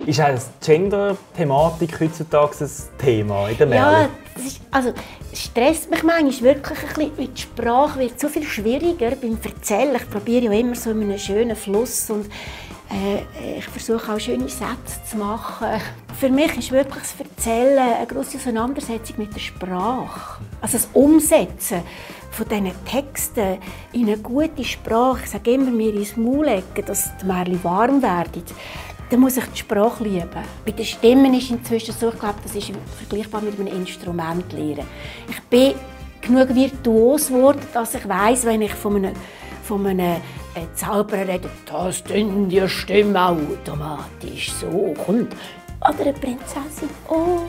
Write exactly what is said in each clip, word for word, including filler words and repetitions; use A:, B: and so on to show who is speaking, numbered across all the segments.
A: Ist auch die Gender-Thematik heutzutage ein Thema in der Merli?
B: Ja, das ist, also, es stresst mich manchmal wirklich ein bisschen, weil die Sprache wird so viel schwieriger beim Erzählen. Ich probiere ja immer so in einem schönen Fluss und äh, ich versuche auch schöne Sätze zu machen. Für mich ist wirklich das Erzählen eine grosse Auseinandersetzung mit der Sprache. Also das Umsetzen von diesen Texten in eine gute Sprache. Ich sage immer, mir ins Maul legen, dass die Merli warm werden. Dann muss ich die Sprache lieben. Bei den Stimmen ist inzwischen so, ich glaube, das ist vergleichbar mit einem Instrument lernen. Ich bin genug virtuos geworden, dass ich weiss, wenn ich von einem, von einem äh, Zauberer rede, das tönt die Stimme automatisch so kommt. Oder eine Prinzessin. Oh.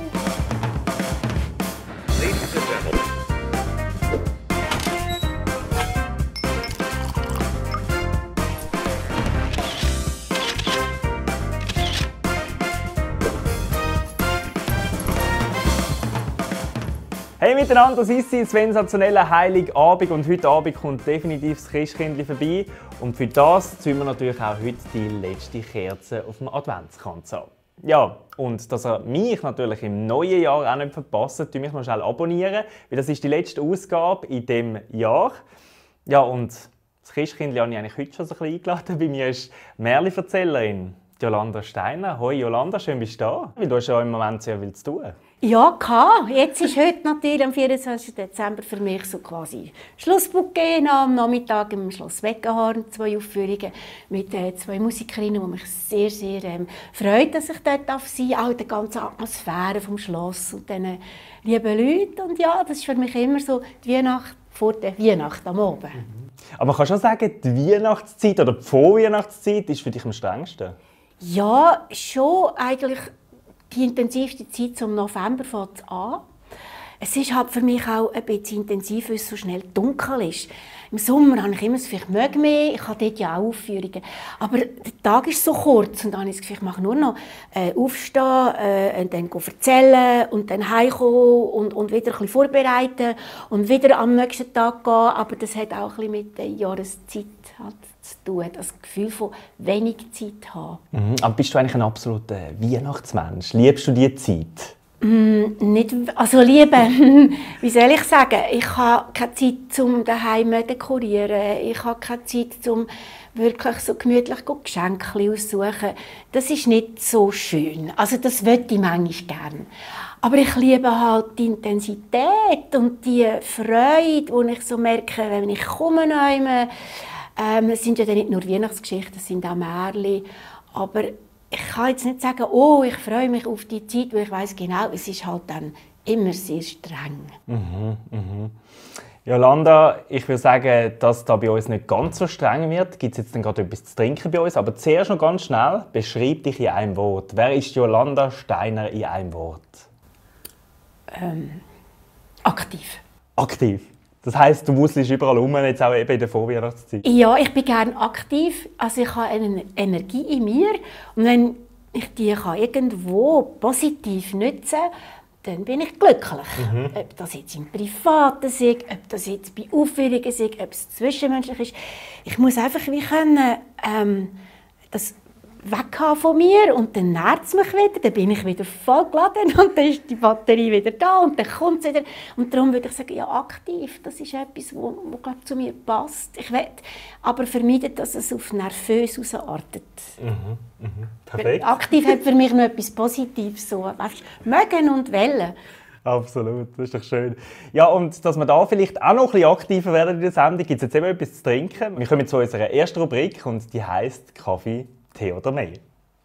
A: Hey miteinander, das ist ein sensationeller Heiligabend und heute Abend kommt definitiv das Christkindli vorbei. Und für das zünden wir natürlich auch heute die letzte Kerze auf dem Adventskranz an. Ja, und dass ihr mich natürlich im neuen Jahr auch nicht verpasst, tun mich noch schnell abonnieren, weil das ist die letzte Ausgabe in diesem Jahr. Ja, und das Christkindli habe ich eigentlich heute schon so ein bisschen eingeladen. Bei mir ist Merli-Erzählerin Jolanda Steiner. Hoi Jolanda, schön bist du da. Weil du hast ja im Moment sehr viel zu tun.
B: Ja, kann. Jetzt ist heute natürlich am vierundzwanzigsten Dezember für mich so quasi Schlussbouquet am Nachmittag im Schloss Weggenhorn. Zwei Aufführungen mit äh, zwei Musikerinnen, die mich sehr, sehr ähm, freut, dass ich dort darf sein darf. Auch die ganze Atmosphäre vom Schloss und diesen lieben Leuten. Und ja, das ist für mich immer so die Weihnacht vor der Weihnacht am Abend.
A: Mhm. Aber man kann schon sagen, die Weihnachtszeit oder die Vorweihnachtszeit ist für dich am strengsten?
B: Ja, schon eigentlich. Die intensivste Zeit zum November fängt an. Es ist halt für mich auch ein bisschen intensiv, weil es so schnell dunkel ist. Im Sommer habe ich immer so viel mehr, ich habe dort ja auch Aufführungen. Aber der Tag ist so kurz und dann habe ich das Gefühl, ich mache nur noch äh, aufstehen, äh, und dann erzählen und dann heimkommen und, und wieder ein bisschen vorbereiten und wieder am nächsten Tag gehen. Aber das hat auch ein bisschen mit der Jahreszeit halt zu tun, das Gefühl von wenig Zeit haben.
A: Mhm. Aber bist du eigentlich ein absoluter Weihnachtsmensch? Liebst du diese Zeit?
B: Mm, nicht, also lieben, wie soll ich sagen, ich habe keine Zeit, um daheim zu dekorieren. Ich habe keine Zeit, um wirklich so gemütlich Geschenke aussuchen. Das ist nicht so schön. Also das möchte ich manchmal gerne. Aber ich liebe halt die Intensität und die Freude, die ich so merke, wenn ich komme. Ähm, es sind ja dann nicht nur Weihnachtsgeschichten, es sind auch Märchen. Aber ich kann jetzt nicht sagen, oh, ich freue mich auf die Zeit, weil ich weiss genau, es ist halt dann immer sehr streng.
A: Mhm, mhm. Jolanda, ich würde sagen, dass da bei uns nicht ganz so streng wird. Gibt es jetzt dann gerade etwas zu trinken bei uns? Aber zuerst noch ganz schnell, beschreib dich in einem Wort. Wer ist Jolanda Steiner in einem Wort?
B: Ähm, aktiv.
A: Aktiv? Das heisst, du wuselst überall rum, jetzt auch eben in der Vorweihnachtszeit?
B: Ja, ich bin gerne aktiv. Also ich habe eine Energie in mir. Und wenn ich die kann irgendwo positiv nutzen kann, dann bin ich glücklich. Mhm. Ob das jetzt im Privaten ist, ob das jetzt bei Aufführungen ist, ob es zwischenmenschlich ist. Ich muss einfach wie können, ähm, das weghaben von mir und dann nährt es mich wieder, dann bin ich wieder voll geladen und dann ist die Batterie wieder da und dann kommt es wieder. Und darum würde ich sagen, ja, aktiv, das ist etwas, was zu mir passt. Ich will aber vermeiden, dass es auf nervös ausartet.
A: Mhm, mhm. Perfekt.
B: Aktiv hat für mich noch etwas Positives, so mögen und wollen.
A: Absolut, das ist doch schön. Ja, und dass wir da vielleicht auch noch ein bisschen aktiver werden in der Sendung, gibt es jetzt eben etwas zu trinken. Wir kommen zu unserer ersten Rubrik und die heisst Kaffee, Tee oder Mehl.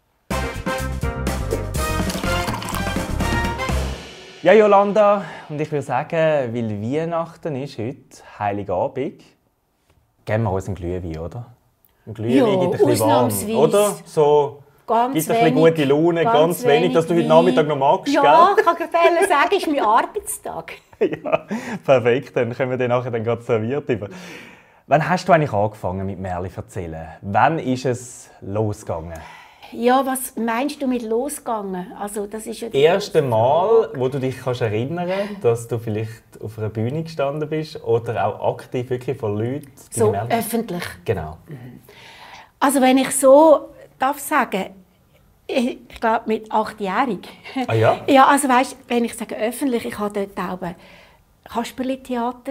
A: Ja, Jolanda, und ich würde sagen, weil Weihnachten ist heute, Heiligabend, geben wir uns einen Glühwein, oder? Ein Glühwein
B: ja,
A: gibt ein bisschen warm, oder? So,
B: ganz
A: gibt ein
B: wenig,
A: bisschen gute Laune, ganz, ganz wenig, dass du heute Nachmittag noch magst,
B: ja,
A: gell?
B: Ich kann gerade sagen, es ist mein Arbeitstag.
A: Ja, perfekt, dann können wir den nachher dann gerade serviert über. Wann hast du eigentlich angefangen mit Merli erzählen? Wann ist es losgegangen?
B: Ja, was meinst du mit losgegangen? Also, das ist ja
A: das erste Mal, wo du dich kannst erinnern kannst, dass du vielleicht auf einer Bühne gestanden bist oder auch aktiv wirklich von Leuten.
B: So öffentlich?
A: Genau.
B: Also wenn ich so darf sagen, Ich, ich glaube, mit achtjährig.
A: Ah ja?
B: Ja, also weißt, wenn ich sage öffentlich, ich habe dort auch ein Kasperli-Theater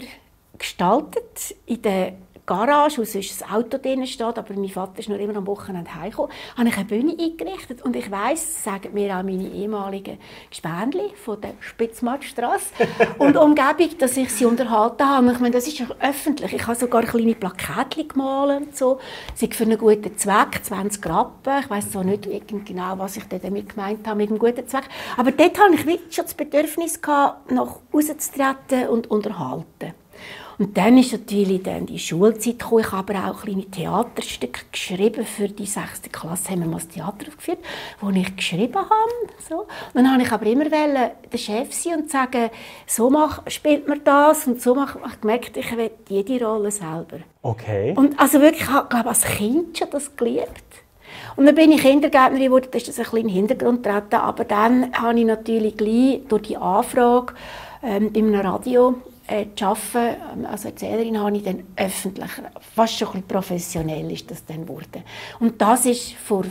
B: gestaltet in der Garage, wo sonst das Auto drin steht, aber mein Vater ist noch immer am Wochenende heimgekommen, habe ich eine Bühne eingerichtet. Und ich weiss, sagen mir auch meine ehemaligen Gespänli von der Spitzmarktstrasse und Umgebung, dass ich sie unterhalten habe. Ich meine, das ist ja öffentlich. Ich habe sogar kleine Plakatchen gemalt und so. Sie für einen guten Zweck, zwanzig Rappen. Ich weiss so nicht genau, was ich damit gemeint habe, mit einem guten Zweck. Aber dort hatte ich wirklich schon das Bedürfnis gehabt, nach rauszutreten und unterhalten. Und dann ist natürlich dann die Schulzeit gekommen. Ich habe aber auch kleine Theaterstücke geschrieben für die sechste Klasse. Haben wir mal das Theater aufgeführt, wo ich geschrieben habe. So. Und dann wollte ich aber immer der Chef sein und sagen, so mach, spielt man das und so mach. Ich habe gemerkt, ich will jede Rolle selber.
A: Okay.
B: Und also wirklich, ich habe als Kind schon das geliebt. Und dann bin ich Kindergärtnerin geworden, da ist das ein bisschen in den Hintergrund getreten. Aber dann habe ich natürlich gleich durch die Anfrage ähm, bei einem Radio Äh, zu arbeiten, als Erzählerin, habe ich dann öffentlich, fast schon ein bisschen professionell ist das dann geworden. Und das ist vor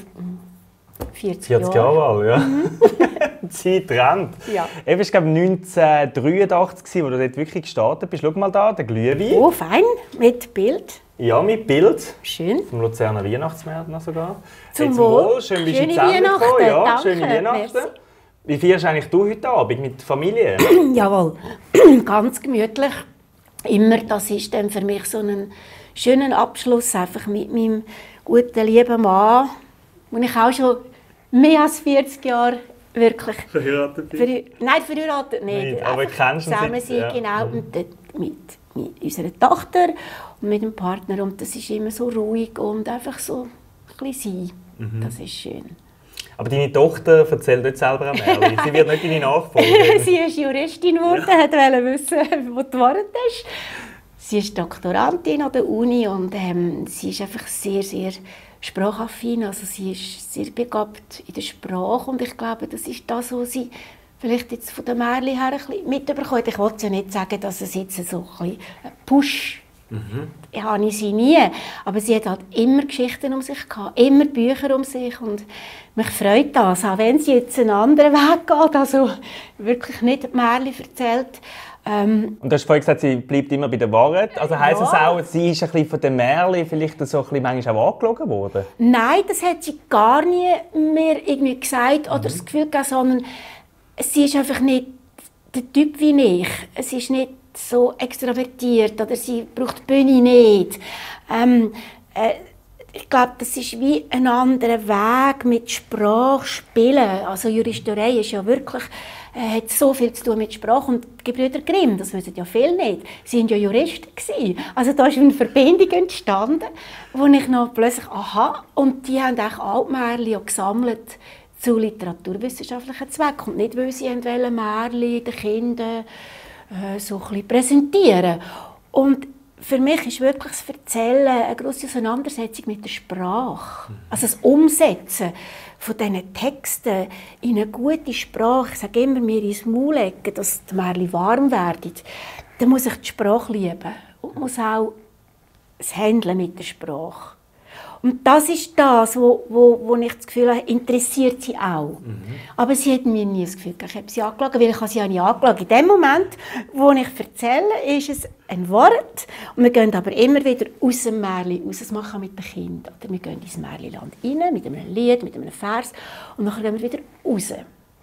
B: vierzig,
A: vierzig
B: Jahren.
A: Jahre alt, ja. Mhm. Die Zeit rennt.
B: Ja.
A: Eben, es war neunzehnhundertdreiundachtzig, wo du dort wirklich gestartet bist. Schau mal da, der Glühwein.
B: Oh, fein, mit Bild.
A: Ja, mit Bild.
B: Schön.
A: Vom Luzerner Weihnachtsmarkt noch sogar.
B: Zum
A: Jetzt
B: Wohl.
A: Schön bist du
B: Schöne
A: in die Sendung gekommen.
B: Weihnachten.
A: Ja,
B: Danke.
A: schöne Weihnachten.
B: Merci.
A: Wie feierst eigentlich du heute Abend mit der Familie?
B: Jawohl, ganz gemütlich. Immer, das ist dann für mich so ein schöner Abschluss einfach mit meinem guten, lieben Mann, wo ich auch schon mehr als vierzig Jahre wirklich
A: Verheiratet bist?
B: Verhe Nein, verheiratet nicht.
A: nicht aber kennst du
B: zusammen
A: seit-
B: sind,
A: ja.
B: genau, und dort mit, mit unserer Tochter und mit dem Partner. Und das ist immer so ruhig und einfach so ein bisschen sein.
A: Mhm.
B: Das ist schön.
A: Aber deine Tochter erzählt nicht selber ein Märchen. Sie wird nicht deine Nachfolgerin.
B: Sie ist Juristin geworden, ja. wollte wissen, wo du geworden bist. Sie ist Doktorandin an der Uni und ähm, sie ist einfach sehr, sehr sprachaffin. Also sie ist sehr begabt in der Sprache und ich glaube, das ist das, was sie vielleicht jetzt von der Märchen her ein bisschen mitbekommt. Ich wollte ja nicht sagen, dass es jetzt so ein bisschen ein Push Mhm. Ich habe sie nie, aber sie hat halt immer Geschichten um sich gehabt, immer Bücher um sich und mich freut das, auch wenn sie jetzt einen anderen Weg geht, also wirklich nicht Märchen erzählt. Ähm,
A: und du hast vorhin gesagt, sie bleibt immer bei der Wahrheit. Also heisst
B: Ja.
A: das auch, sie ist ein bisschen von den Märchen vielleicht so ein bisschen manchmal auch angelogen worden?
B: Nein, das hat sie gar nie mehr irgendwie gesagt oder das Gefühl gehabt, sondern sie ist einfach nicht der Typ wie ich. Es ist nicht so extrovertiert oder sie braucht die Bühne nicht. Ähm, äh, ich glaube, das ist wie ein anderer Weg mit Sprache spielen. Also Juristerei ist ja wirklich, äh, hat so viel zu tun mit Sprache. Und die Gebrüder Grimm, das wissen ja viele nicht, sie waren ja Juristen gewesen. Also da ist eine Verbindung entstanden, wo ich noch plötzlich, aha, und die haben auch Altmärchen gesammelt zu literaturwissenschaftlichen Zwecken. Und nicht, weil sie wollen Märchen den Kindern äh, so ein bisschen präsentieren. Und für mich ist wirklich das Erzählen eine grosse Auseinandersetzung mit der Sprache. Also das Umsetzen von diesen Texten in eine gute Sprache. Ich sage immer, mir ins Maul legen, dass die Märchen warm werden. Dann muss ich die Sprache lieben und muss auch das Handeln mit der Sprache. Und das ist das, wo, wo, wo ich das Gefühl habe, interessiert sie auch. Mhm. Aber sie hat mir nie das Gefühl, ich habe sie angeschaut, weil ich habe sie auch nicht angeschaut. In dem Moment, wo ich erzähle, ist es ein Wort. Und wir gehen aber immer wieder aus dem Märchen raus. Das machen wir mit den Kindern. Oder wir gehen ins Märchenland rein, mit einem Lied, mit einem Vers. Und dann gehen wir wieder raus.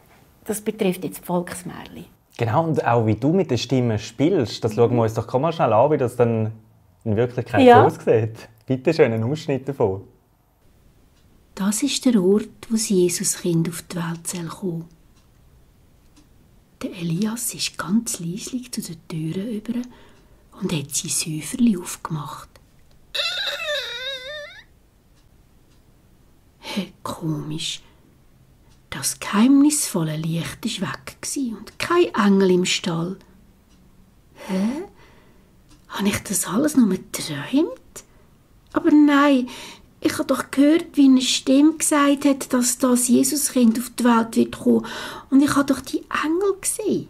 B: Das betrifft jetzt die Volksmärchen.
A: Genau, und auch wie du mit der Stimme spielst, das schauen wir uns doch mal schnell an, wie das dann in Wirklichkeit
B: Ja.
A: aussieht. Bitte schön, einen Ausschnitt davon.
C: Das ist der Ort, wo das Jesuskind auf die Welt soll kommen. Der Elias ist ganz leislich zu den Türen über und hat sein Säuferli aufgemacht. Hey, komisch. Das geheimnisvolle Licht war weg und kein Engel im Stall. Hä? Habe ich das alles nur geträumt? Aber nein, ich habe doch gehört, wie eine Stimme gesagt hat, dass das Jesuskind auf die Welt wird kommen. Und ich habe doch die Engel gesehen.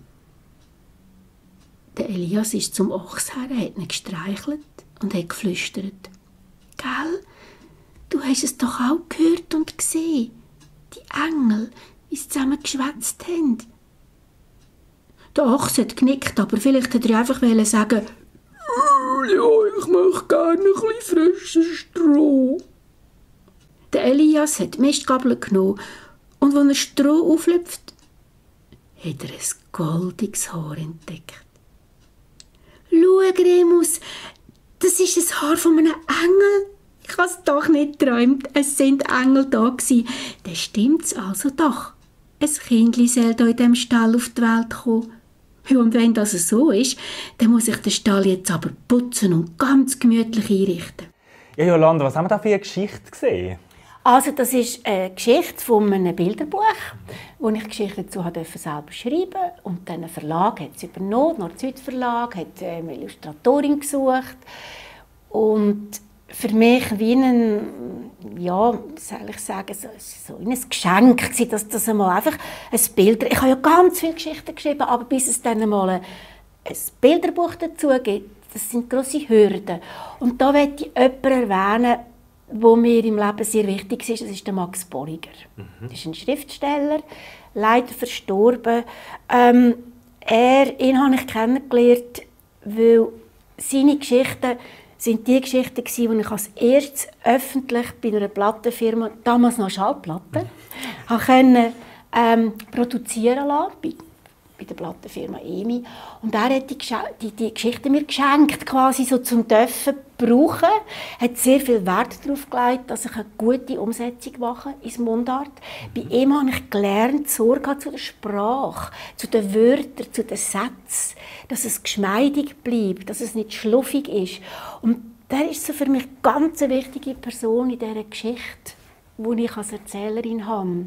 C: Der Elias ist zum Ochs her, hat ihn gestreichelt und hat geflüstert. Gell, du hast es doch auch gehört und gesehen. die Engel, wie sie zusammen geschwätzt haben. Der Ochs hat genickt, aber vielleicht wollte er einfach sagen, «Ja, ich möchte gerne ein bisschen frisches Stroh.» Der Elias hat die Mistgabel genommen und als er Stroh auflüpft, hat er ein goldiges Haar entdeckt. «Schau, Remus, das ist das Haar von einem Engel. Ich habe es doch nicht geträumt, es sind Engel da gewesen. Dann stimmt es also doch. Ein Kindli soll da in diesem Stall auf die Welt kommen. Und wenn das so ist, dann muss ich den Stall jetzt aber putzen und ganz gemütlich einrichten.»
A: Ja, Jolanda, was haben wir da für eine Geschichte gesehen?
B: Also das ist eine Geschichte von einem Bilderbuch, wo ich Geschichten dazu selber schreiben durfte. Und dann ein Verlag hat es übernommen, der Nord-Süd-Verlag, hat eine Illustratorin gesucht. Und für mich wie ein, ja, soll ich sagen, so, so ein Geschenk, dass das einmal einfach ein Bild. Ich habe ja ganz viele Geschichten geschrieben, aber bis es dann einmal ein, ein Bilderbuch dazu gibt, das sind grosse Hürden. Und da möchte ich jemanden erwähnen, der mir im Leben sehr wichtig ist. Das ist der Max Bolliger. Mhm. Das ist ein Schriftsteller, leider verstorben. Ähm, er, ihn habe ich kennengelernt, weil seine Geschichten sind die Geschichten, die ich als erstes öffentlich bei einer Plattenfirma, damals noch Schallplatte, mhm. konnte, ähm, produzieren lassen, bei, bei der Plattenfirma E M I. Und er hat die, die, die Geschichten mir geschenkt, quasi so zum Dürfen brauchen. Er hat sehr viel Wert darauf gelegt, dass ich eine gute Umsetzung mache ins Mundart. Mhm. Bei ihm habe ich gelernt, Sorge zu der Sprache, zu den Wörtern, zu den Sätzen, dass es geschmeidig bleibt, dass es nicht schluffig ist. Und der ist so für mich eine ganz wichtige Person in dieser Geschichte, die ich als Erzählerin habe.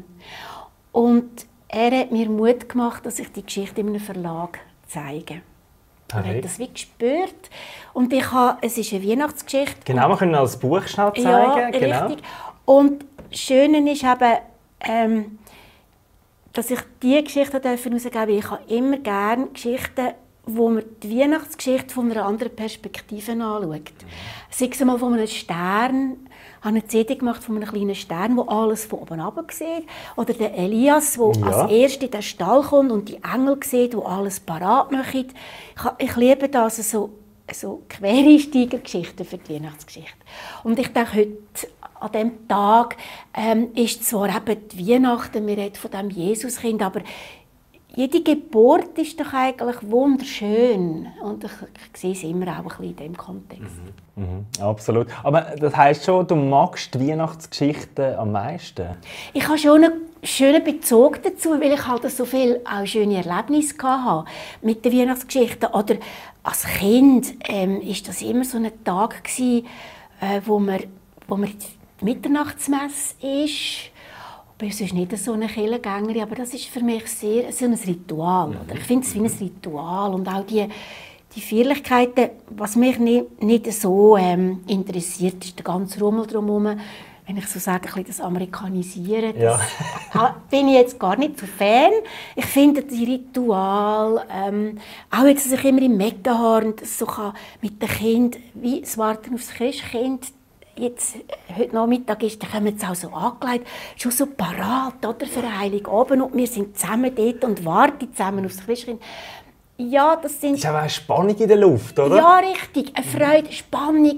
B: Und er hat mir Mut gemacht, dass ich die Geschichte in einem Verlag zeige. Er hat das wie gespürt. Und ich habe, es ist eine Weihnachtsgeschichte.
A: Genau, wir können als Buch schnell zeigen.
B: Ja,
A: genau.
B: Richtig. Und das Schöne ist eben, ähm, dass ich diese Geschichte herausgeben darf. Ich habe immer gerne Geschichten, wo man die Weihnachtsgeschichte von einer anderen Perspektive anschaut. Sei es einmal von einem Stern. Ich habe eine C D gemacht von einem kleinen Stern, der alles von oben runter sieht. Oder der Elias, der ja. als Erster in den Stall kommt und die Engel sieht, die alles parat machen. Ich, ich liebe das, so, so Quereinsteigergeschichten für die Weihnachtsgeschichte. Und ich denke, heute an diesem Tag ähm, ist zwar eben die Weihnachten, wir reden von dem Jesuskind, aber jede Geburt ist doch eigentlich wunderschön. Und ich, ich sehe es immer auch ein bisschen in diesem Kontext.
A: Mhm. Mhm, absolut. Aber das heisst schon, du magst die Weihnachtsgeschichten am meisten?
B: Ich habe schon einen schönen Bezug dazu, weil ich halt so viele auch schöne Erlebnisse hatte mit den Weihnachtsgeschichten. Oder als Kind ähm, ist das immer so ein Tag gewesen, äh, wo man, wo man in die Mitternachtsmesse ist. Ich bin sonst nicht so eine Kirchengängerin, aber das ist für mich sehr so ein Ritual. Oder? Ich finde es wie ein Ritual. Und auch die, die Feierlichkeiten, was mich nicht, nicht so ähm, interessiert, ist der ganze Rummel drumherum. Wenn ich so sage, ein bisschen das Amerikanisieren, das ja. bin ich jetzt gar nicht so Fan. Ich finde die Ritual, ähm, auch jetzt, dass ich immer im Meckenhorn so kann, mit dem Kind, wie das Warten aufs Christkind, jetzt, heute Nachmittag ist, dann kommen jetzt auch so angelegt, schon so parat, oder, für Heiligabend, und wir sind zusammen dort und warten zusammen aufs Christkind. Ja, das sind...
A: Das ist auch eine Spannung in der Luft, oder?
B: Ja, richtig, eine Freude, Spannung.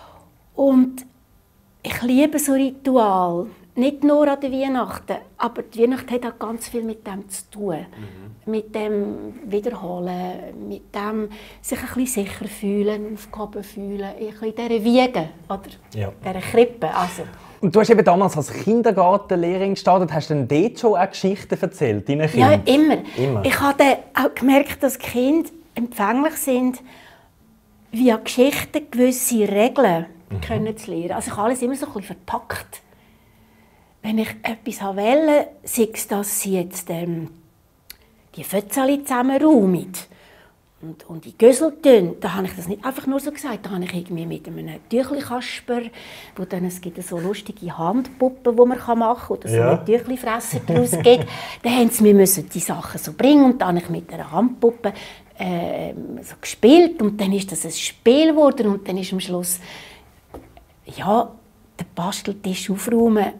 B: Und ich liebe so Ritual. Nicht nur an der Weihnachten, aber die Weihnacht hat auch ganz viel mit dem zu tun. Mhm. Mit dem Wiederholen, mit dem sich ein bisschen sicher fühlen, aufgehoben fühlen, in dieser Wiege, oder ja. dieser Krippe. Also.
A: Und du hast eben damals als Kindergartenlehrerin gestartet, hast du denn dort schon auch Geschichten erzählt, deinen Kindern?
B: Ja, immer. immer. Ich habe auch gemerkt, dass Kinder empfänglich sind, via Geschichten gewisse Regeln mhm. können zu lernen. Also ich habe alles immer so ein bisschen verpackt. Wenn ich etwas wollte, sei es, dass sie jetzt ähm, die Fötzchen zusammenräumen und, und die Gösel tun, da habe ich das nicht einfach nur so gesagt. Da habe ich irgendwie mit einem Tüchli-Kasper, wo dann, es gibt so lustige Handpuppen, die man machen kann, oder so ja. eine Tüchli-Fresser daraus gibt. Dann haben sie mir die Sachen so bringen und dann habe ich mit einer Handpuppe äh, so gespielt und dann ist das ein Spiel geworden und dann ist am Schluss ja, den Basteltisch aufräumen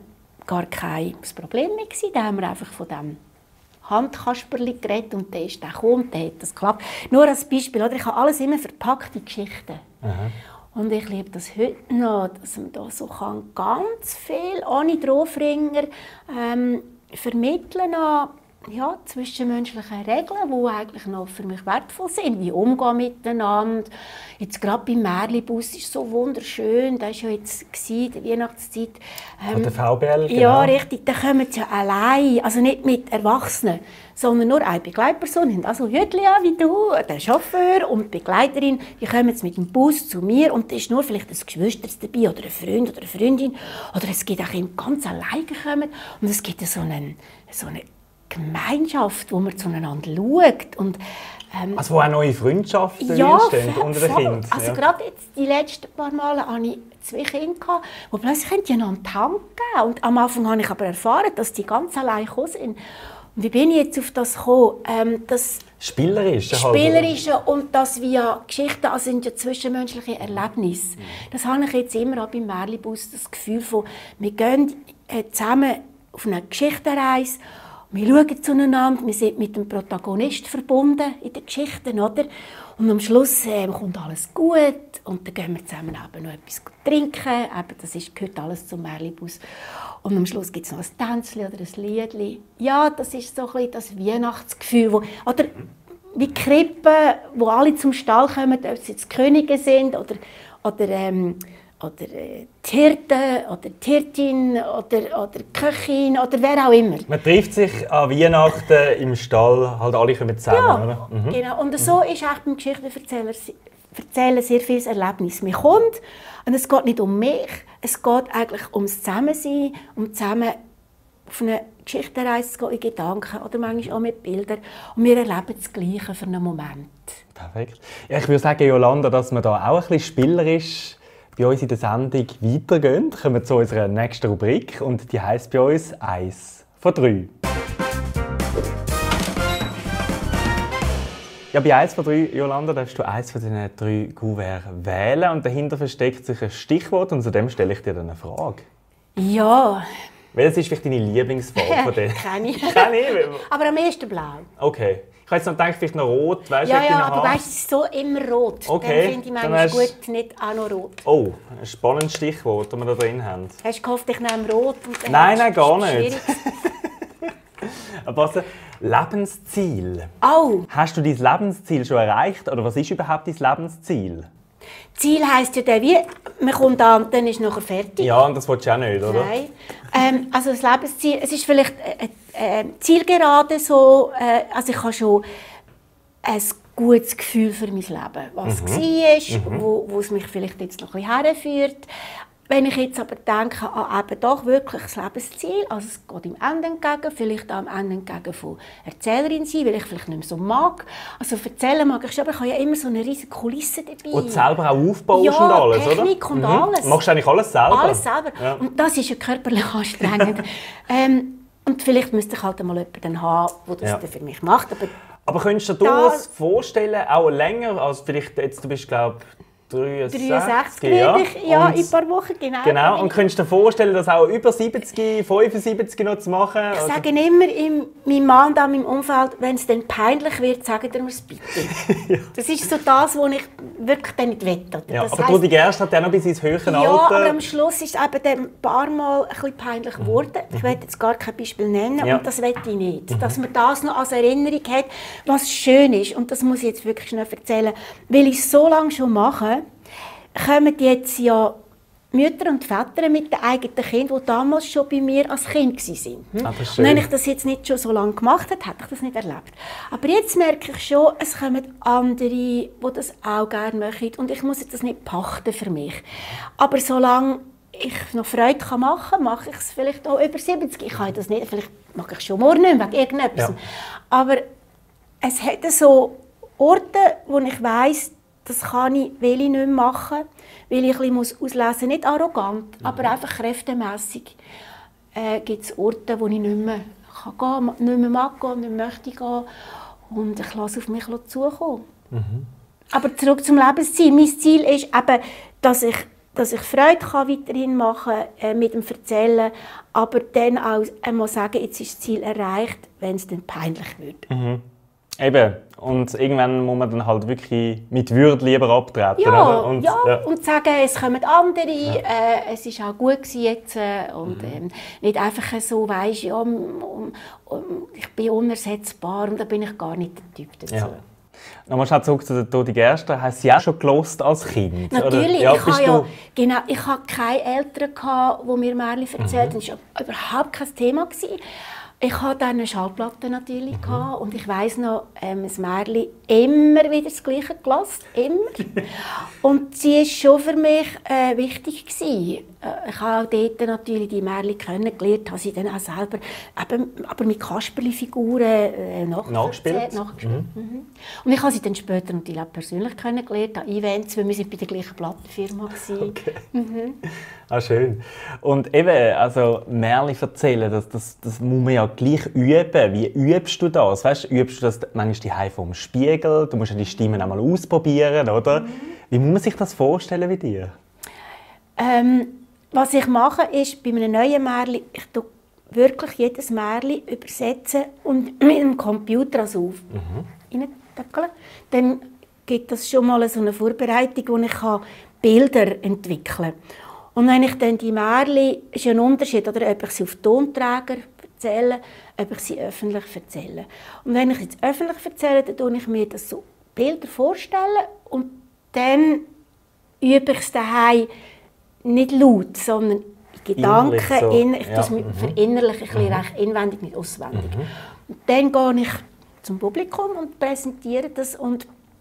B: gar kein Problem mehr gewesen. Da haben wir einfach von dem Handkasperli geredet und der ist dann gekommen und der hat das geklappt. Nur als Beispiel, oder? Ich habe alles immer verpackt in Geschichten.
A: Aha.
B: Und ich liebe das heute noch, dass man da so kann ganz viel ohne Draufringer ähm, vermitteln kann. Ja, zwischenmenschliche Regeln, die eigentlich noch für mich wertvoll sind, wie umgehen miteinander. Jetzt gerade beim Märlibus ist so wunderschön, das war ja jetzt in der Weihnachtszeit.
A: Ähm, der V B L, genau.
B: Ja, richtig, da kommen sie ja allein, also nicht mit Erwachsenen, sondern nur eine Begleitperson, also Hütli wie du, der Chauffeur und die Begleiterin, die kommen jetzt mit dem Bus zu mir und da ist nur vielleicht ein Geschwister dabei oder ein Freund oder eine Freundin oder es gibt auch jemand ganz alleine kommen und es gibt so einen, so eine Gemeinschaft, wo man zueinander schaut. Und, ähm,
A: also wo auch neue Freundschaften
B: ja,
A: entstehen unter den Kindern.
B: Also
A: ja.
B: gerade jetzt die letzten paar Male hatte ich zwei Kinder, die plötzlich einander die Hand geben. Und am Anfang habe ich aber erfahren, dass die ganz allein gekommen sind. Und wie bin ich jetzt auf das gekommen? Ähm, das
A: Spielerische.
B: Spielerische halt. Und das via Geschichten, also sind ja zwischenmenschliche Erlebnisse. Mhm. Das habe ich jetzt immer auch beim Märlibus, das Gefühl von, wir gehen äh, zusammen auf eine Geschichtenreise. Wir schauen zueinander, wir sind mit dem Protagonist verbunden in den Geschichten, oder? Und am Schluss äh, kommt alles gut und dann gehen wir zusammen eben noch etwas trinken. Eben, das ist, gehört alles zum Märlibus. Und am Schluss gibt es noch ein Tänzchen oder ein Liedchen. Ja, das ist so ein bisschen das Weihnachtsgefühl. Wo, oder wie Krippen, wo alle zum Stall kommen, ob sie jetzt Könige sind oder, oder ähm, oder äh, die Hirte, oder die Hirtin, oder, oder die Köchin, oder wer auch immer.
A: Man trifft sich an Weihnachten im Stall, halt alle kommen zusammen,
B: ja,
A: oder? Mhm.
B: Genau. Und so ist auch beim Geschichtenerzähler erzählen sehr viel Erlebnis. Man kommt und es geht nicht um mich, es geht eigentlich ums Zusammensein, um zusammen auf eine Geschichtenreise zu gehen, in Gedanken oder manchmal auch mit Bildern. Und wir erleben das Gleiche für einen Moment.
A: Perfekt. Ja, ich würde sagen, Jolanda, dass wir da auch ein bisschen spielerisch bei uns in der Sendung weitergehen, kommen wir zu unserer nächsten Rubrik und die heisst bei uns «Eins von drei». Ja, bei «Eins von drei», Jolanda, darfst du eins von diesen drei Kuverts wählen und dahinter versteckt sich ein Stichwort und zu dem stelle ich dir dann eine Frage.
B: Ja.
A: Welches ist vielleicht deine Lieblingsfarbe von denen?
B: Keine.
A: Keine?
B: Aber am ehesten blau.
A: Okay. Ich habe jetzt noch gedacht, vielleicht noch rot. Weißt,
B: ja, ja, aber weißt, es ist so immer rot.
A: Okay.
B: Dann finde ich manchmal gut, nicht auch noch rot.
A: Oh, ein spannendes Stichwort, das wir da drin haben.
B: Hast du gehofft, ich nehme rot? Und dann
A: nein, nein, gar nicht. Aber was, Lebensziel.
B: Oh.
A: Hast du dein Lebensziel schon erreicht? Oder was ist überhaupt dein Lebensziel?
B: Ziel heisst ja der, wie man kommt an, dann ist nachher fertig.
A: Ja, und das willst du auch nicht, oder?
B: Nein. Ähm, also das Lebensziel, es ist vielleicht äh, äh, Zielgerade so, äh, also ich habe schon ein gutes Gefühl für mein Leben, was mhm. war, mhm. wo, wo es mich vielleicht jetzt noch ein bisschen herführt. Wenn ich jetzt aber denke an eben doch wirklich das Lebensziel, also es geht im Ende entgegen, vielleicht auch am Ende entgegen von Erzählerin sein, weil ich vielleicht nicht mehr so mag. Also erzählen mag ich schon, aber ich habe ja immer so eine riesige Kulisse dabei.
A: Und selber auch aufbaust
B: ja,
A: und alles,
B: Technik
A: oder?
B: Technik und mhm. alles.
A: Machst du eigentlich alles selber?
B: Alles selber. Ja. Und das ist ja körperlich anstrengend. ähm, und vielleicht müsste ich halt einmal jemanden haben, der das ja. für mich macht. Aber,
A: aber könntest du dir das vorstellen, auch länger, als vielleicht jetzt, du bist, glaube dreiundsechzig,
B: dreiundsechzig
A: ja,
B: ich, ja in ein paar Wochen, genau.
A: Genau, und könntest du dir vorstellen, das auch über siebzig, fünfundsiebzig noch zu machen?
B: Ich also sage immer in meinem Mann und in meinem Umfeld, wenn es dann peinlich wird, sagt er mir es bitte. ja. Das ist so das, was ich wirklich dann nicht will.
A: Ja,
B: das
A: aber Trudi Gerst hat ja noch bis ins höhere Alter.
B: Ja, aber am Schluss ist es eben ein paar Mal ein bisschen peinlich geworden. Mhm. Ich will jetzt gar kein Beispiel nennen ja. und das will ich nicht. Mhm. Dass man das noch als Erinnerung hat, was schön ist. Und das muss ich jetzt wirklich schnell erzählen. Weil ich es so lange schon mache, kommen jetzt ja Mütter und Väter mit den eigenen Kindern, die damals schon bei mir als Kind waren. Hm?
A: Ah,
B: und wenn ich das jetzt nicht schon so lange gemacht hätte, hätte ich das nicht erlebt. Aber jetzt merke ich schon, es kommen andere, die das auch gerne möchten. Und ich muss das nicht pachten für mich. Aber solange ich noch Freude machen kann, mache ich es vielleicht auch über siebzig. Ich kann das nicht, vielleicht mache ich schon morgen nicht, wegen irgendetwas. Ja. Aber es hat so Orte, wo ich weiss, das kann ich, will ich nicht mehr machen, weil ich ein bisschen auslesen muss. Nicht arrogant, mhm. aber einfach kräftemässig. Äh, gibt es Orte, wo ich nicht mehr, kann gehen, nicht mehr mag gehen, nicht möchte gehen. Und ich lasse auf mich zukommen. Mhm. Aber zurück zum Lebensziel. Mein Ziel ist eben, dass ich dass ich Freude kann weiterhin machen äh, mit dem Erzählen, aber dann auch einmal sagen, jetzt ist das Ziel erreicht, wenn es dann peinlich wird.
A: Mhm. Eben. Und irgendwann muss man dann halt wirklich mit Würde lieber abtreten.
B: Ja,
A: oder? Und,
B: ja,
A: ja.
B: und sagen, es kommen andere,
A: Ja.
B: äh, es ist auch gut gewesen jetzt. Äh, und ähm, nicht einfach so, weisst, ja, um, um, um, ich bin unersetzbar und da bin ich gar nicht der Typ dazu.
A: Ja. Nochmal schnell zurück zu der Todi Gerster. Hast du sie auch schon gelost als Kind?
B: Natürlich,
A: ja,
B: ich habe
A: du...
B: ja, genau, ich hatte keine Eltern, gehabt, die mir Märchen erzählt haben.
A: Mhm.
B: Das war überhaupt kein Thema gewesen. Ich hatte dann eine Schallplatte natürlich
A: Mhm.
B: gehabt, und ich weiss noch, ähm, das Märchen immer wieder das Gleiche gelassen, immer. Und sie war schon für mich äh, wichtig gewesen. Äh, ich habe auch dort natürlich die Märchen kennengelernt, habe sie dann auch selber, eben, aber mit Kasperli-Figuren äh,
A: Nachgespielt.
B: nachgespielt. Mhm. Mhm. Und ich habe sie dann später natürlich auch persönlich kennengelernt, an Events, weil wir sind bei der gleichen Plattenfirma waren.
A: Okay.
B: Mhm.
A: Ah, schön. Und eben, also Märchen erzählen, das, das, das muss man ja gleich üben. Wie übst du das? Weißt, übst du das manchmal daheim vor dem Spiegel? Du musst ja die Stimmen einmal ausprobieren, oder? Mhm. Wie muss man sich das vorstellen wie dir?
B: Ähm, was ich mache, ist, bei einem neuen Märchen, ich tue wirklich jedes Märchen übersetzen und mit dem Computer also auf mhm. reindöckeln. Dann gibt es schon mal so eine Vorbereitung, wo ich Bilder entwickeln kann. Und wenn ich dann die Märchen, ist ja ein Unterschied, oder, ob ich sie auf Tonträger erzähle, ob ich sie öffentlich erzähle. Und wenn ich jetzt öffentlich erzähle, dann tue ich mir das so Bilder vorstellen und dann übe ich es daheim nicht laut, sondern in Gedanken,
A: so.
B: in, ich
A: ja.
B: mhm. verinnerliche ich mhm. recht inwendig, nicht auswendig. Mhm. Und dann gehe ich zum Publikum und präsentiere das. Und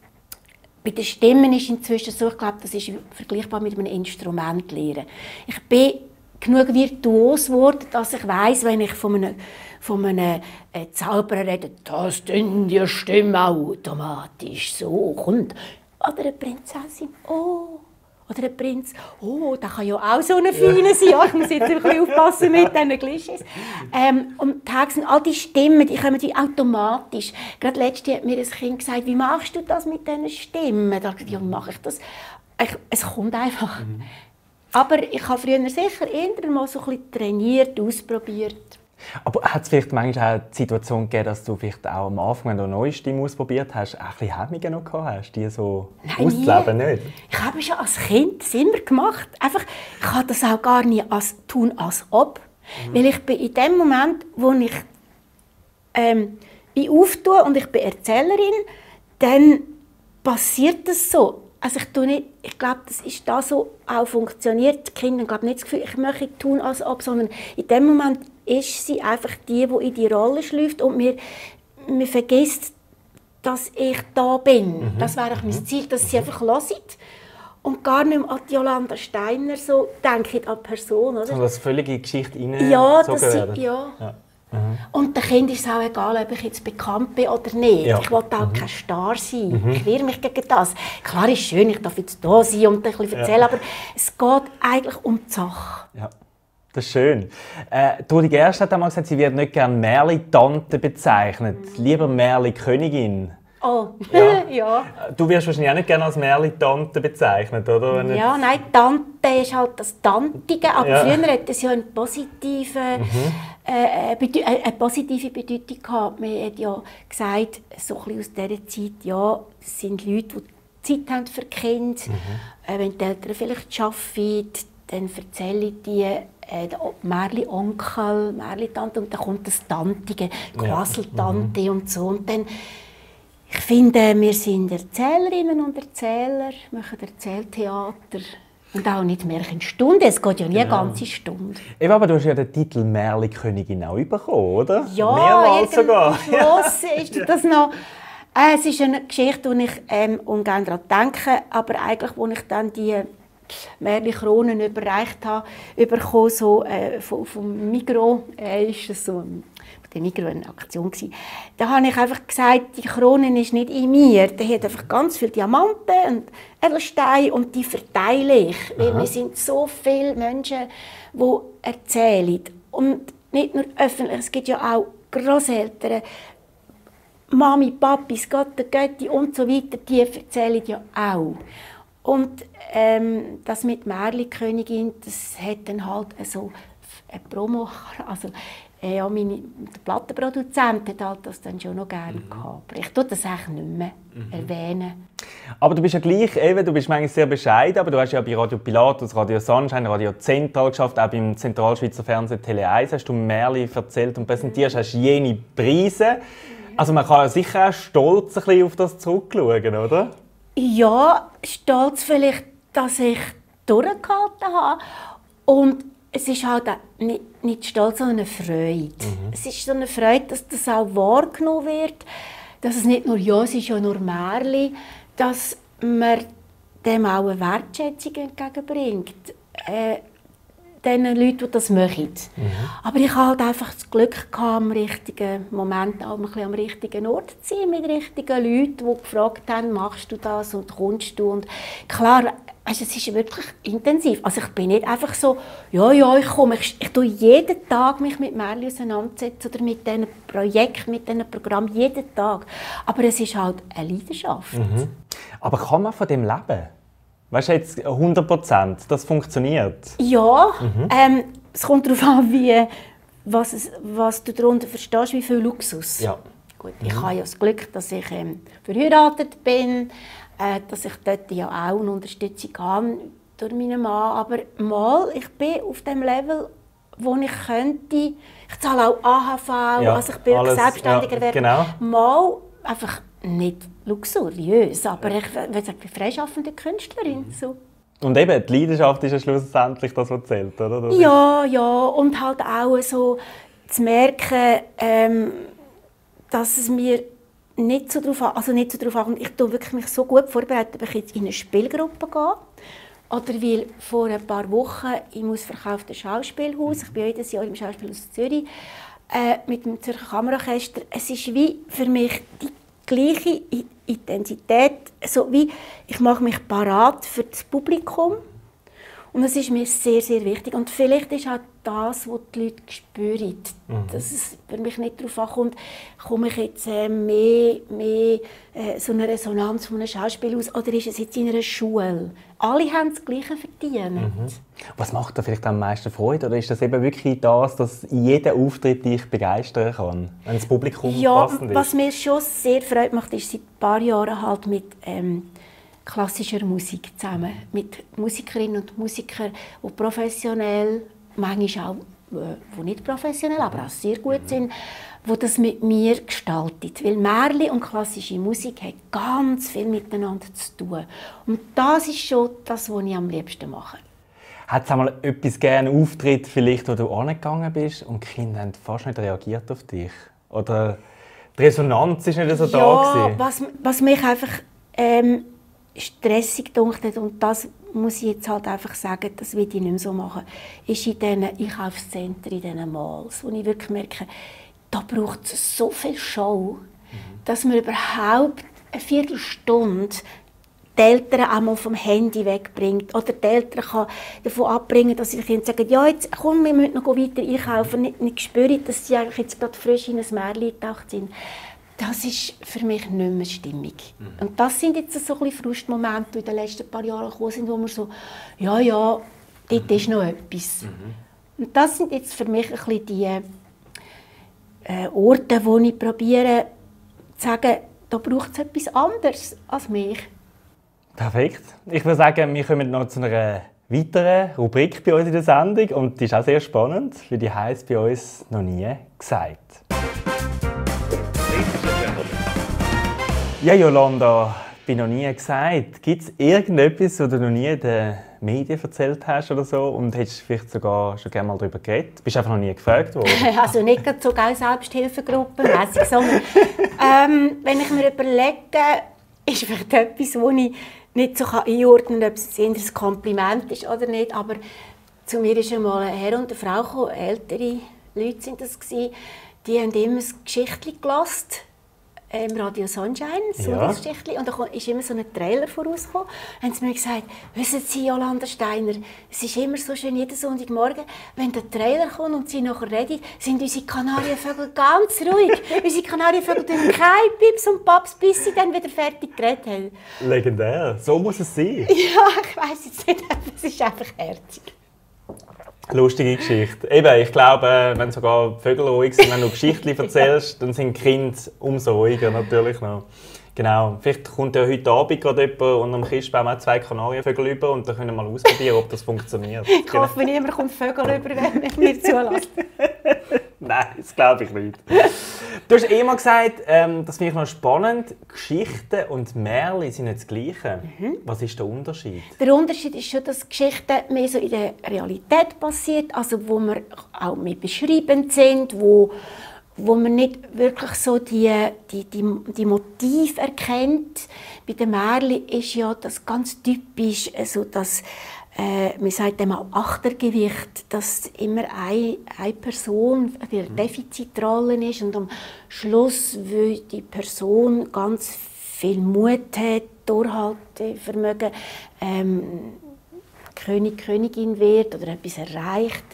B: bei den Stimmen ist inzwischen so, ich glaube, das ist vergleichbar mit einem Instrument lernen. Ich bin genug virtuos geworden, dass ich weiss, wenn ich von einem, von einem äh, Zauberer rede, dass dann die Stimme automatisch so kommt. Oder eine Prinzessin, oh. Oder ein Prinz, oh, der kann ja auch so eine Feine sein. Ja, ich muss jetzt ein bisschen aufpassen mit diesen Klischees. Ähm, und sind all die Stimmen, die kommen wie automatisch. Gerade letztens hat mir ein Kind gesagt, wie machst du das mit diesen Stimmen? Da habe ich gesagt, ja, wie mache ich das? Ich, es kommt einfach. Mhm. Aber ich habe früher sicher eher mal so ein bisschen trainiert, ausprobiert.
A: Aber hat es vielleicht manchmal auch die Situation gegeben, dass du vielleicht auch am Anfang, wenn du eine neue Stimme ausprobiert hast, auch ein bisschen Hemmungen noch gehabt hast, die so auszuleben? Nicht?
B: Ich habe schon als Kind das immer gemacht. Einfach, ich habe das auch gar nicht als, tun als ob. Mhm. Weil ich bin in dem Moment, wo ich ähm, mich auftue und ich bin Erzählerin, dann passiert das so. Also ich, tue nicht, ich glaube, das ist da so auch funktioniert. Die Kinder haben nicht das Gefühl, ich möchte tun als ob, sondern in dem Moment ist sie einfach die, die in die Rolle schlüpft und mir, mir vergisst, dass ich da bin. Mhm. Das wäre mein Ziel, dass sie einfach hören und gar nicht mehr an Jolanda Steiner so denken, an die Person. Oder?
A: So dass völlige Geschichte reingezogen
B: ja, dass sie,
A: werden.
B: Ja.
A: Ja. Mhm.
B: Und den Kindern ist es auch egal, ob ich jetzt bekannt bin oder nicht. Ja. Ich will auch mhm. kein Star sein. Mhm. Ich wehre mich gegen das. Klar ist schön, ich darf jetzt da sein und ein bisschen erzählen, ja. aber es geht eigentlich um die Sache.
A: Ja. Das ist schön. Äh, Todi Gerster hat einmal gesagt, sie wird nicht gerne Märchen-Tante bezeichnet, mhm. lieber Märchen-Königin.
B: Oh, ja. ja.
A: Du wirst wahrscheinlich auch nicht gerne als Märchen-Tante bezeichnet, oder? Wenn
B: ja, nein, Tante ist halt das Tantige, aber
A: ja.
B: früher hatte es ja eine positive, mhm. äh, Bedeu- äh, eine positive Bedeutung gehabt. Man hat ja gesagt, so ein bisschen aus dieser Zeit, ja, das sind Leute, die Zeit haben für Kinder. Mhm. Äh, wenn die Eltern vielleicht arbeiten, dann erzähle ich die äh, Märchen-Onkel, Märchen-Tante und dann kommt das Tantige, Quasseltante ja. mhm. und so. Und dann, ich finde, wir sind Erzählerinnen und Erzähler, machen Erzähltheater und auch nicht Märchenstunde. Es geht ja nie eine ganze Stunde.
A: Eben, aber du hast ja den Titel Märchenkönigin auch bekommen, oder?
B: Ja,
A: mehrmals sogar.
B: Am Schluss ist das noch. Äh, es ist eine Geschichte, die ich ähm, ungern daran denke, aber eigentlich, als ich dann die Märchenkronen überreicht habe, bekommen, so äh, vom, vom Migros, äh, ist es so der Migros eine Aktion gewesen. Da habe ich einfach gesagt, die Krone ist nicht in mir. Der hat einfach ganz viele Diamanten und Edelsteine und die verteile ich. Weil wir sind so viele Menschen, die erzählen. Und nicht nur öffentlich, es gibt ja auch Grosseltern, Mami, Papis, Gott, Götti und so weiter, die erzählen ja auch. Und ähm, das mit Märchenkönigin, das hat dann halt so eine Promo, also äh, ja, meine, der Plattenproduzent hat halt das dann schon noch gerne mhm. gehabt. Aber ich tue das eigentlich nicht mehr mhm. erwähnen.
A: Aber du bist ja gleich, eben, du bist manchmal sehr bescheiden, aber du hast ja bei Radio Pilatus, Radio Sunshine, Radio Zentral geschafft, auch beim Zentralschweizer Fernsehen Tele eins hast du Märchen erzählt und präsentierst, hast jene Preise. Also man kann ja sicher auch stolz ein bisschen auf das zurückschauen, oder?
B: Ja, stolz vielleicht, dass ich durchgehalten habe. Und es ist halt nicht, nicht stolz, sondern eine Freude. Mhm. Es ist so eine Freude, dass das auch wahrgenommen wird, dass es nicht nur «ja, es ist ja nur Märchen», dass man dem auch eine Wertschätzung entgegenbringt. Äh, den Leuten, die das machen. Mhm. Aber ich hatte halt einfach das Glück, gehabt, am richtigen Moment auch ein bisschen am richtigen Ort zu sein, mit richtigen Leuten, die gefragt haben, machst du das und kommst du? Und klar, also es ist wirklich intensiv. Also ich bin nicht einfach so, ja, ja, ich komme. Ich, ich tue jeden Tag mich mit Märchen auseinandersetzen oder mit diesen Projekten, mit diesen Programmen, jeden Tag. Aber es ist halt eine Leidenschaft. Mhm.
A: Aber kann man von dem leben? Weißt du, jetzt hundert Prozent, das funktioniert?
B: Ja, mhm. ähm, es kommt darauf an, wie, was, es, was du darunter verstehst, wie viel Luxus.
A: Ja.
B: Gut, ich mhm. habe ja das Glück, dass ich ähm, verheiratet bin, äh, dass ich dort ja auch eine Unterstützung habe durch meinen Mann. Aber mal, ich bin auf dem Level, wo ich könnte, ich zahle auch A H V, ja, also ich bin alles, selbstständiger ja,
A: genau.
B: Mal einfach nicht luxuriös, aber ich bin freischaffende Künstlerin. So.
A: Und eben, die Leidenschaft ist ja schlussendlich das, was zählt, oder? Das
B: ja, ja, und halt auch so zu merken, ähm, dass es mir nicht so darauf also nicht so darauf ankommt, ich tue wirklich mich so gut vorbereitet, ob ich jetzt in eine Spielgruppe gehe, oder weil vor ein paar Wochen im ausverkauften Schauspielhaus, ich bin jedes Jahr im Schauspielhaus Zürich, äh, mit dem Zürcher Kammerorchester, es ist wie für mich die gleiche Intensität, so wie ich mache mich parat für das Publikum. Und das ist mir sehr, sehr wichtig. Und vielleicht ist auch das, was die Leute spüren, mhm. dass es für mich nicht darauf ankommt, komme ich jetzt äh, mehr, mehr äh, so eine Resonanz von einem Schauspielhaus oder ist es jetzt in einer Schule? Alle haben das Gleiche verdient. Mhm.
A: Was macht da vielleicht am meisten Freude? Oder ist das eben wirklich das, dass jeder Auftritt dich begeistern kann, wenn das Publikum
B: ja,
A: passend ist?
B: Was mir schon sehr Freude macht, ist seit ein paar Jahren halt mit ähm, klassischer Musik zusammen. Mit Musikerinnen und Musikern, die professionell, manchmal auch die nicht professionell, aber auch sehr gut sind, die das mit mir gestaltet. Weil Märchen und klassische Musik haben ganz viel miteinander zu tun. Und das ist schon das, was ich am liebsten mache.
A: Hat es einmal etwas gerne Auftritt, vielleicht, wo du angegangen bist und die Kinder haben fast nicht reagiert auf dich? Oder die Resonanz ist nicht so
B: ja,
A: da gewesen?
B: was, was mich einfach ähm, stressig gedacht hat, und das muss ich jetzt halt einfach sagen, das will ich nicht mehr so machen, ist in diesen Einkaufszentren, in diesen Malls, wo ich wirklich merke, da braucht es so viel Show, mhm. dass man überhaupt eine Viertelstunde die Eltern einmal vom Handy wegbringt oder die Eltern kann davon abbringen, dass sie den Kindern sagen, ja, jetzt komm, wir müssen noch weiter einkaufen, nicht, nicht spüren, dass sie eigentlich jetzt gerade frisch in ein Märchen getaucht sind. Das ist für mich nicht mehr stimmig. Mhm. Und das sind jetzt so ein bisschen Frustmomente, die in den letzten paar Jahren gekommen sind, wo man so, ja, ja, dort mhm. ist noch etwas. Mhm. Und das sind jetzt für mich ein bisschen die äh, Orte, wo ich probiere zu sagen, da braucht es etwas anderes als mich.
A: Perfekt. Ich würde sagen, wir kommen noch zu einer weiteren Rubrik bei uns in der Sendung. Und die ist auch sehr spannend, weil die heisst bei uns «Noch nie gesagt». Ja, Jolanda, ich habe noch nie gesagt. Gibt es irgendetwas, was du noch nie in den Medien erzählt hast oder so? Und hättest du vielleicht sogar schon gerne mal darüber geredet? Bist du einfach noch nie gefragt worden?
B: Also nicht so geil Selbsthilfegruppen-mässig, sondern ähm, wenn ich mir überlege, ist vielleicht etwas, wo ich nicht so einordnen kann, ob es ein Kompliment ist oder nicht. Aber zu mir ist einmal ein Herr und eine Frau gekommen, ältere Leute sind das gewesen, die haben immer ein Geschichtchen gelassen. im Radio Sunshine, so
A: Ja.
B: ein Geschichtchen. Und da ist immer so ein Trailer vorausgekommen. Haben sie mir gesagt, wissen Sie, Jolanda Steiner, es ist immer so schön, jeden Sonntagmorgen, wenn der Trailer kommt und Sie nachher reden, sind unsere Kanarienvögel ganz ruhig. Unsere Kanarienvögel tun kein Pips und Paps, bis sie dann wieder fertig geredet haben.
A: Legendär. So muss es sein.
B: Ja, ich weiss jetzt nicht, aber es ist einfach herzig.
A: Lustige Geschichte. Eben, ich glaube, wenn sogar die Vögel ruhig sind, wenn du Geschichten erzählst, dann sind die Kinder umso ruhiger natürlich noch. Genau. Vielleicht kommt ja heute Abend gerade jemand und am Christbaum auch zwei Kanarienvögel über und dann können wir mal ausprobieren, ob das funktioniert.
B: Ich hoffe, niemand kommt Vögel über, wenn ich mir zulässt.
A: Nein, das glaube ich nicht. Du hast eh mal gesagt, ähm, das finde ich noch spannend, Geschichten und Märchen sind nicht das Gleiche. Mhm. Was ist der Unterschied?
B: Der Unterschied ist schon, dass Geschichten mehr so in der Realität passiert, also wo wir auch mehr beschreibend sind, wo, wo man nicht wirklich so die, die, die, die Motive erkennt. Bei den Märchen ist ja das ganz typisch, also dass Äh, man sagt dem auch Achtergewicht, dass immer eine, eine Person die Defizitrolle ist und am Schluss, weil die Person ganz viel Mut hat, Durchhaltevermögen, ähm, König, Königin wird oder etwas erreicht.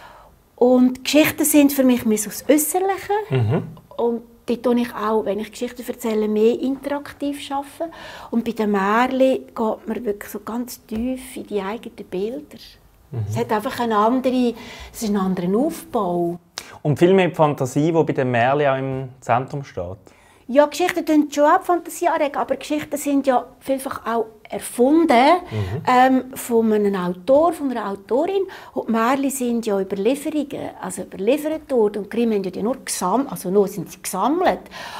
B: Und Geschichten sind für mich mehr so das Äußerliche. Mhm. Und dort tue ich auch, wenn ich Geschichten erzähle, mehr interaktiv arbeiten. Und bei den Märchen geht man wirklich so ganz tief in die eigenen Bilder. Mhm. Es hat einfach eine andere, es ist ein anderer Aufbau.
A: Und viel mehr die Fantasie, die bei den Märchen auch im Zentrum steht.
B: Ja, Geschichten tun schon auch die Fantasie anregen, aber Geschichten sind ja vielfach auch erfunden mhm. ähm, von einem Autor, von einer Autorin. Und die Märchen sind ja Überlieferungen, also überliefert worden. Und Grimm haben ja nur gesammelt, also nur sind sie gesammelt.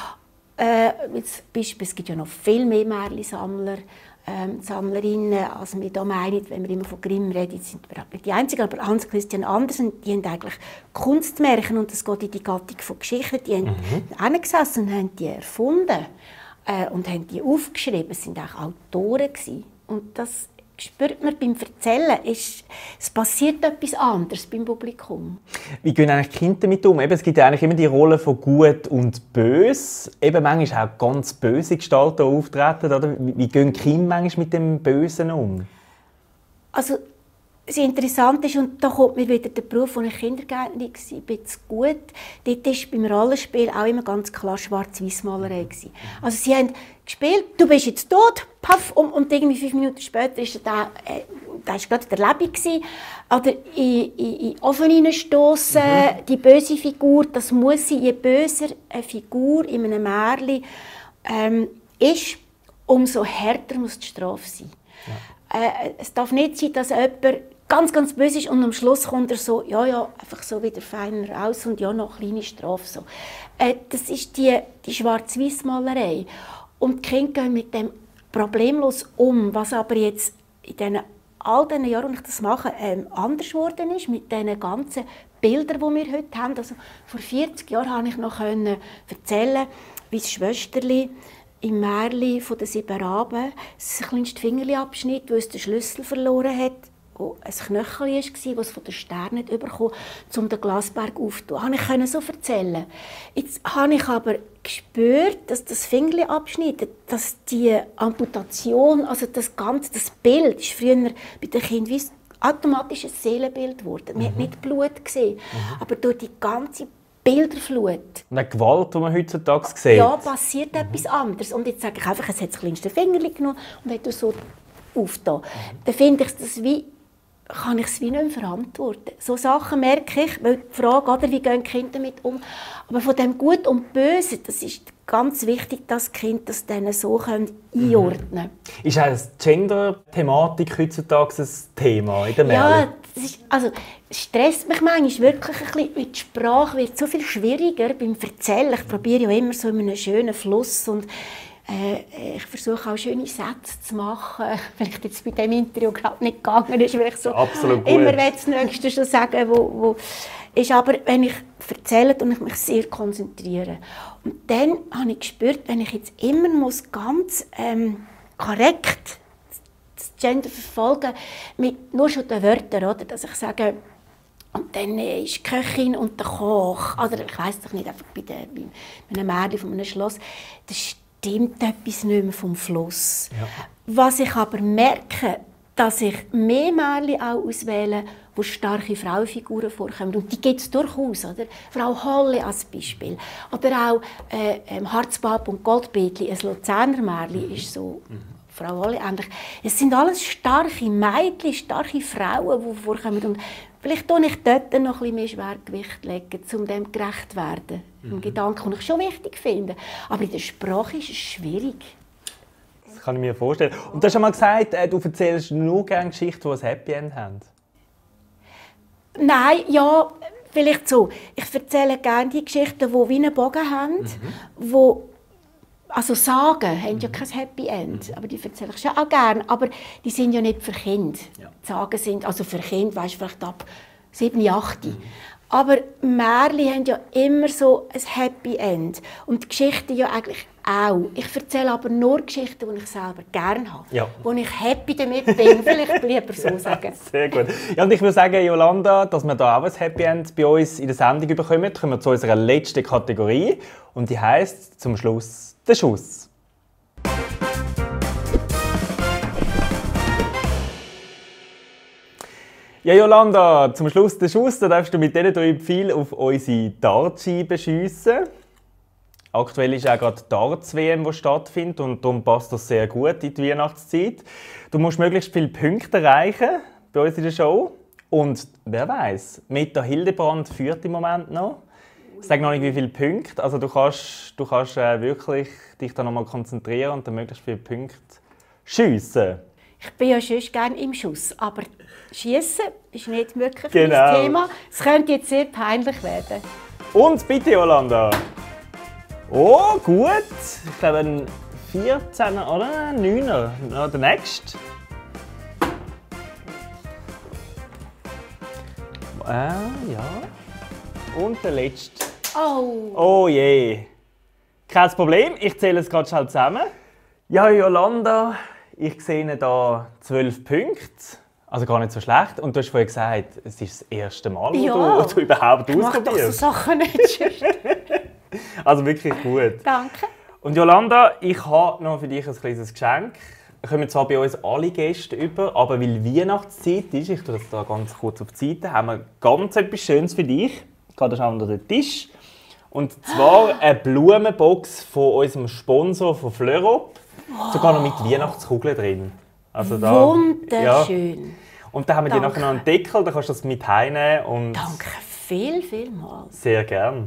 B: Äh, jetzt, es gibt ja noch viel mehr Märchensammler, ähm, Sammlerinnen, als wir hier meinen. Wenn wir immer von Grimm reden, sind wir nicht die Einzigen. Aber Hans Christian Andersen, die haben eigentlich Kunstmärchen und das geht in die Gattung von Geschichten. Die haben mhm. hingesessen und haben die erfunden äh, und haben die aufgeschrieben. Es waren auch Autoren gewesen. Und das spürt man beim Erzählen. Es, es passiert etwas anderes beim Publikum.
A: Wie gehen eigentlich die Kinder damit um? Eben, es gibt ja eigentlich immer die Rolle von Gut und Böse. Eben manchmal auch ganz böse Gestalten auftreten. Oder? Wie gehen die Kinder manchmal mit dem Bösen um?
B: Also, das Interessante ist, und da kommt mir wieder der Beruf, als ich Kindergärtnerin war, ein bisschen gut. Dort war beim Rollenspiel auch immer ganz klar Schwarz-Weiß-Malerei. Also sie haben gespielt, du bist jetzt tot, paff, und, und irgendwie fünf Minuten später war der, äh, der ist gerade in der Leber gewesen. Oder in, in, in den Ofen hineinstossen, mhm. die böse Figur, das muss sein. Je böser eine Figur in einem Märchen ähm, ist, umso härter muss die Strafe sein. Ja. Äh, es darf nicht sein, dass jemand ganz, ganz böse ist und am Schluss kommt er so, ja, ja, einfach so wieder feiner raus und ja, noch eine kleine Strafe. So. Äh, das ist die, die Schwarz-Weiß-Malerei. Und die Kinder gehen mit dem problemlos um, was aber jetzt in den all diesen Jahren, als ich das mache, ähm, anders geworden ist, mit diesen ganzen Bildern, die wir heute haben. Also, vor vierzig Jahren konnte ich noch erzählen, wie das Schwesterli im Märchen von den sieben Raben das kleinste Fingerli abschnitt, weil es den Schlüssel verloren hat, wo ein Knöchel war, das es von den Sternen bekommen hat, um den Glasberg aufzutun. Das konnte ich so erzählen. Jetzt habe ich aber gespürt, dass das Fingerli abschneidet, dass die Amputation, also das ganze das Bild, ist früher bei den Kindern wie automatisch ein Seelenbild geworden. Man mhm. hat nicht Blut gesehen, mhm. aber durch die ganze Bilderflut.
A: Und die Gewalt, die man heutzutage sieht.
B: Ja, passiert mhm. etwas anderes. Und jetzt sage ich einfach, es hat das kleinste Fingerli genommen und hat das so aufgetan. Mhm. Dann finde ich das wie, kann ich es wie nicht mehr verantworten. So Sachen merke ich, weil die Frage, oder, wie gehen die Kinder damit um. Aber von dem Gut und Böse, das ist ganz wichtig, dass die Kinder das dann so können einordnen können.
A: Mhm. Ist auch die Gender-Thematik heutzutage ein Thema in der Märchen?
B: Ja, das ist, also, es stresst mich manchmal wirklich ein bisschen, weil die Sprache wird so viel schwieriger beim Erzählen. Ich probiere ja immer so in einem schönen Fluss und Äh, ich versuche auch schöne Sätze zu machen. Vielleicht jetzt bei diesem Interview gerade nicht gegangen ist, weil ich so
A: Absolut
B: immer das Nächste schon sagen wo, wo ist. Aber wenn ich erzähle und ich mich sehr konzentriere. Und dann habe ich gespürt, wenn ich jetzt immer muss ganz ähm, korrekt das Gender verfolgen mit nur schon den Wörtern, oder? Dass ich sage, Und dann ist die Köchin und der Koch, oder ich weiss doch nicht, einfach bei, der, bei einem Märchen von einem Schloss, da stimmt etwas nicht mehr vom Fluss. Ja. Was ich aber merke, dass ich mehr Märchen auch auswähle, wo starke Frauenfiguren vorkommen. Und die gibt es durchaus. Oder? Frau Holle als Beispiel. Oder auch äh, ähm, Harzbab und Goldbeetli, ein Luzerner Märchen ist so. Mhm. Frau Holle ähnlich. Es sind alles starke Mädchen, starke Frauen, die vorkommen. Und vielleicht tue ich dort noch ein bisschen mehr Schwergewicht legen, um dem gerecht zu werden. Mhm. Ein Gedanke, den ich schon wichtig finde. Aber in der Sprache ist es schwierig.
A: Das kann ich mir vorstellen. Und du hast schon mal gesagt, du erzählst nur gerne Geschichten, die ein Happy End haben.
B: Nein, ja, vielleicht so. Ich erzähle gerne die Geschichten, die wie einen Bogen haben, mhm. wo, also Sagen haben ja kein Happy End, mhm. aber die erzähle ich schon auch gerne, aber die sind ja nicht für Kinder. Ja. Sagen sind, also für Kinder, weißt du, vielleicht ab sieben, acht. Mhm. Aber Märchen haben ja immer so ein Happy End. Und die Geschichten ja eigentlich auch. Ich erzähle aber nur Geschichten, die ich selber gerne habe. Ja. Wo ich happy damit bin. Vielleicht lieber so sagen.
A: Sehr gut. Ja, und ich würde sagen, Jolanda, dass wir da auch ein Happy End bei uns in der Sendung bekommen, kommen wir zu unserer letzten Kategorie. Und die heisst zum Schluss «Der Schuss». Ja, Jolanda, zum Schluss der Schuss, da darfst du mit diesen drei Pfeilen auf unsere Dartscheibe schiessen. Aktuell ist auch gerade die Darts-W M, die stattfindet, und darum passt das sehr gut in die Weihnachtszeit. Du musst möglichst viele Punkte erreichen bei uns in der Show. Und wer weiß, Meta Hildebrand führt im Moment noch. Ich sage noch nicht, wie viele Punkte. Also du kannst, du kannst äh, wirklich dich da noch mal konzentrieren und dann möglichst viele Punkte schiessen.
B: Ich bin ja schon gerne im Schuss, aber Schiessen ist nicht wirklich
A: genau.
B: mein Thema. Es könnte jetzt sehr peinlich werden.
A: Und bitte, Jolanda. Oh, gut. Ich glaube, ein vierzehner oder ein neuner. Noch der nächste. Ah, ja. Und der letzte.
B: Oh.
A: Oh je. Kein Problem, ich zähle es gerade schnell zusammen. Ja, Jolanda. Ich sehe hier zwölf Punkte, also gar nicht so schlecht. Und du hast vorhin gesagt, es ist das erste Mal, wo
B: ja.
A: du, du überhaupt
B: ich
A: ausprobierst.
B: Ich mache doch so Sachen nicht.
A: Also wirklich gut.
B: Danke.
A: Und Jolanda, ich habe noch für dich ein kleines Geschenk. Wir kommen zwar bei uns alle Gäste über, aber weil Weihnachtszeit ist, ich tue das da ganz kurz auf die Seite, haben wir ganz etwas Schönes für dich. Gerade schon unter den Tisch. Und zwar eine Blumenbox von unserem Sponsor von Fleurop. Sogar noch mit Weihnachtskugeln drin. Also da,
B: wunderschön.
A: Ja. Und dann haben wir dir nachher noch einen Deckel, da kannst du das mit heimnehmen. Und
B: danke viel, vielmals.
A: Sehr gern.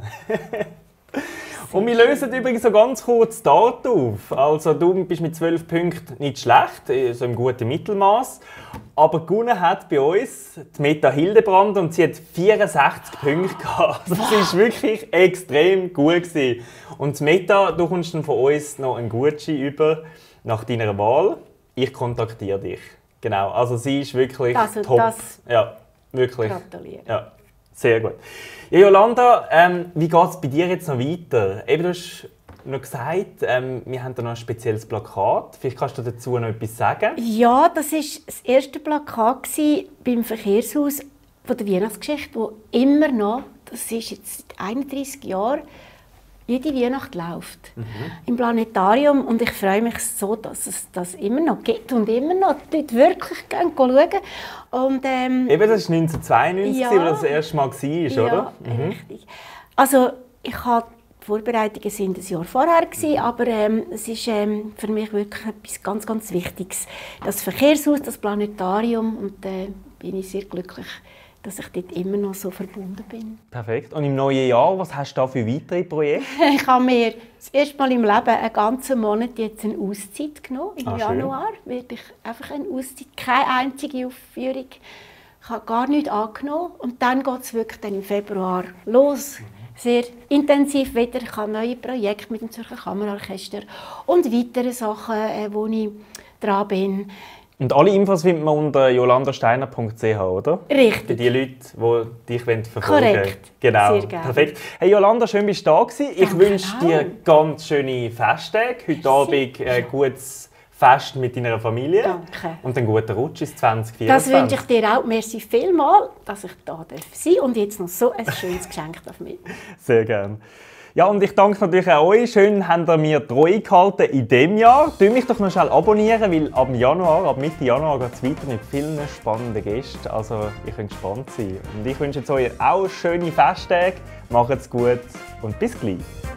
A: Und wir lösen übrigens so ganz kurz die Art auf. Also du bist mit zwölf Punkten nicht schlecht, so im guten Mittelmaß. Aber gewonnen hat bei uns die Meta Hildebrand und sie hat vierundsechzig Punkte gehabt. Also das war wirklich extrem gut gewesen. Und Meta, du kommst dann von uns noch einen Gutschein über nach deiner Wahl. Ich kontaktiere dich. Genau, also sie ist wirklich
B: also
A: top.
B: Das
A: ja, wirklich.
B: Gratuliere.
A: Ja, sehr gut. Ja, Jolanda, ähm, wie geht es bei dir jetzt noch weiter? Eben, du hast noch gesagt, ähm, wir haben da noch ein spezielles Plakat. Vielleicht kannst du dazu noch etwas sagen?
B: Ja, das war das erste Plakat beim Verkehrshaus von der Weihnachtsgeschichte, das immer noch, das ist jetzt seit einunddreissig Jahren, jede Weihnacht läuft. Mhm. Im Planetarium. Und ich freue mich so, dass es das immer noch gibt und immer noch dort wirklich gerne schauen. Und, ähm,
A: Eben, das war neunzehnhundertzweiundneunzig,
B: ja,
A: als das, das erste Mal war,
B: ja,
A: oder? Mhm.
B: Richtig. Also, ich habe die Vorbereitungen sind ein Jahr vorher gewesen, aber ähm, es ist ähm, für mich wirklich etwas ganz, ganz Wichtiges. Das Verkehrshaus, das Planetarium, und äh, bin ich sehr glücklich, dass ich dort immer noch so verbunden bin.
A: Perfekt. Und im neuen Jahr, was hast du da für weitere Projekte?
B: Ich habe mir das erste Mal im Leben einen ganzen Monat jetzt eine Auszeit genommen. Im ah, Januar werde ich einfach eine Auszeit, keine einzige Aufführung. Ich habe gar nichts angenommen. Und dann geht es wirklich dann im Februar los. Sehr intensiv wieder. Ich habe neue Projekte mit dem Zürcher Kammerorchester und weitere Sachen, wo ich dran bin.
A: Und alle Infos findet man unter jolandasteiner punkt c h, oder?
B: Richtig.
A: Für die Leute, die dich verfolgen wollen.
B: Korrekt.
A: Genau.
B: Sehr gerne. Perfekt.
A: Hey Jolanda, schön, dass du da warst. Ich
B: Danke
A: wünsche
B: auch.
A: dir ganz schöne Festtage. Heute Abend ein äh, gutes Fest mit deiner Familie.
B: Danke.
A: Und einen guten Rutsch ins zwanzig
B: Das
A: vierundzwanzig.
B: wünsche ich dir auch. Merci vielmals, dass ich da sein darf und jetzt noch so ein schönes Geschenk mitnehmen darf.
A: Sehr gerne. Ja, und ich danke natürlich auch euch. Schön, habt ihr mir treu gehalten in diesem Jahr. Tut mich doch noch schnell abonnieren, weil ab Januar, ab Mitte Januar geht es weiter mit vielen spannenden Gästen. Also, ich könnt gespannt sein. Und ich wünsche euch auch schöne Festtage. Macht's gut und bis gleich.